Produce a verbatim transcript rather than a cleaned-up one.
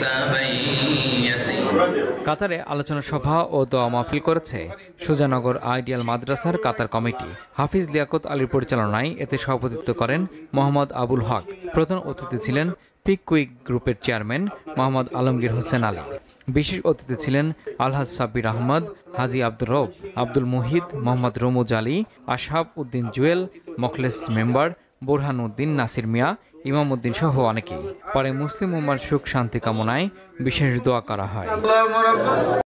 কাতারে আলোচনা সভা ও দোয়া মাহফিল করেছে সুজানগর আইডিয়াল মাদ্রাসার কাতার কমিটি। হাফিজ লিয়াকত আলীর পরিচালনায় এতে সভাপতিত্ব করেন মোহাম্মদ আবুল হক। প্রধান অতিথি ছিলেন পিক কুইক গ্রুপের চেয়ারম্যান মোহাম্মদ আলমগীর হোসেন আলী। বিশেষ অতিথি ছিলেন আলহাজ সাব্বির আহমদ, হাজি আব্দুর রব, আব্দুল মুহিদ, মোহাম্মদ রমুজ আলী, আশহাব উদ্দিন জুয়েল, মখলেস মেম্বার, বোরহান উদ্দিন, নাসির মিয়া, ইমাম উদ্দিন সহ অনেকেই। পরে মুসলিম উম্মার সুখ শান্তি কামনায় বিশেষ দোয়া করা হয়।